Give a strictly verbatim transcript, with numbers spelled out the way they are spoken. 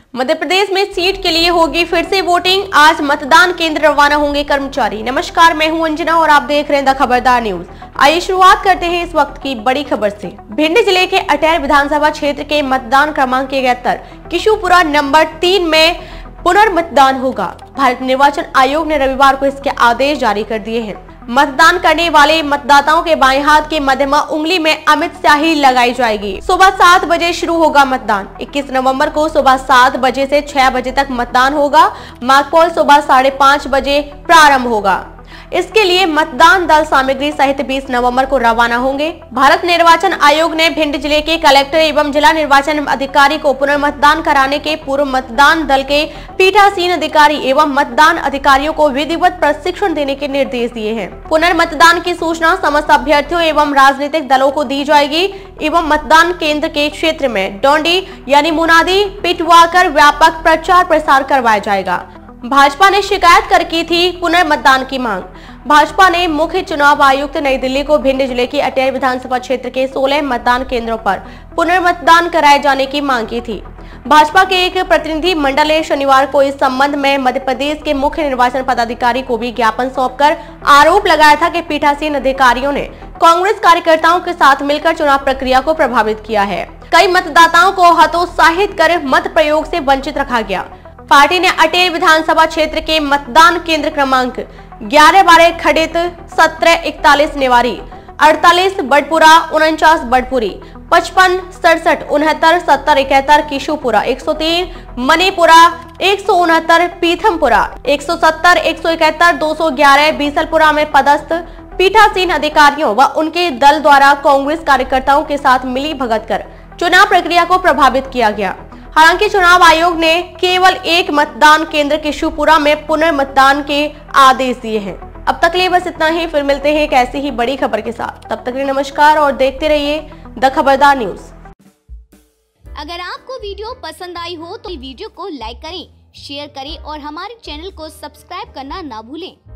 मध्य प्रदेश में सीट के लिए होगी फिर से वोटिंग। आज मतदान केंद्र रवाना होंगे कर्मचारी। नमस्कार, मैं हूं अंजना और आप देख रहे हैं द खबरदार न्यूज। आइए शुरुआत करते हैं इस वक्त की बड़ी खबर से। भिंड जिले के अटेर विधानसभा क्षेत्र के मतदान क्रमांक इकहत्तर किशुपुरा नंबर तीन में पुनर्मतदान होगा। भारत निर्वाचन आयोग ने रविवार को इसके आदेश जारी कर दिए हैं। मतदान करने वाले मतदाताओं के बाएं हाथ के मध्यमा उंगली में अमिट स्याही लगाई जाएगी। सुबह सात बजे शुरू होगा मतदान। इक्कीस नवंबर को सुबह सात बजे से छह बजे तक मतदान होगा। मॉकपोल सुबह साढ़े पाँच बजे प्रारंभ होगा। इसके लिए मतदान दल सामग्री सहित बीस नवंबर को रवाना होंगे। भारत निर्वाचन आयोग ने भिंड जिले के कलेक्टर एवं जिला निर्वाचन अधिकारी को पुनर्मतदान कराने के पूर्व मतदान दल के पीठासीन अधिकारी एवं मतदान अधिकारियों को विधिवत प्रशिक्षण देने के निर्देश दिए हैं। पुनर्मतदान की सूचना समस्त अभ्यर्थियों एवं राजनीतिक दलों को दी जाएगी एवं मतदान केंद्र के क्षेत्र में डोंडी यानी मुनादी पिटवाकर व्यापक प्रचार प्रसार करवाया जाएगा। भाजपा ने शिकायत कर की थी पुनर्मतदान की मांग। भाजपा ने मुख्य चुनाव आयुक्त नई दिल्ली को भिंड जिले की अटेर विधानसभा क्षेत्र के सोलह मतदान केंद्रों पर पुनर्मतदान कराए जाने की मांग की थी। भाजपा के एक प्रतिनिधि मंडल ने शनिवार को इस संबंध में मध्य प्रदेश के मुख्य निर्वाचन पदाधिकारी को भी ज्ञापन सौंपकर आरोप लगाया था कि पीठासीन अधिकारियों ने कांग्रेस कार्यकर्ताओं के साथ मिलकर चुनाव प्रक्रिया को प्रभावित किया है। कई मतदाताओं को हतोत्साहित कर मत प्रयोग से वंचित रखा गया। पार्टी ने अटेर विधानसभा क्षेत्र के मतदान केंद्र क्रमांक ग्यारह बारह खड़ित, सत्रह इकतालीस नेवारी, अड़तालीस बड़पुरा, उनचास बड़पुरी, पचपन सड़सठ उनहत्तर, सत्तर इकहत्तर किशुपुरा, एक सौ तीन मणिपुरा, एक सौ उनहत्तर पीथमपुरा, एक सौ सत्तर, एक सौ इकहत्तर, दो सौ ग्यारह बीसलपुरा में पदस्थ पीठासीन अधिकारियों व उनके दल द्वारा कांग्रेस कार्यकर्ताओं के साथ मिली भगत कर चुनाव प्रक्रिया को प्रभावित किया गया। हालांकि चुनाव आयोग ने केवल एक मतदान केंद्र किशुपुरा में पुनर्मतदान के आदेश दिए हैं। अब तक लिए बस इतना ही। फिर मिलते हैं एक ऐसी ही बड़ी खबर के साथ। तब तक के लिए नमस्कार और देखते रहिए द खबरदार न्यूज। अगर आपको वीडियो पसंद आई हो तो वीडियो को लाइक करें, शेयर करें और हमारे चैनल को सब्सक्राइब करना ना भूलें।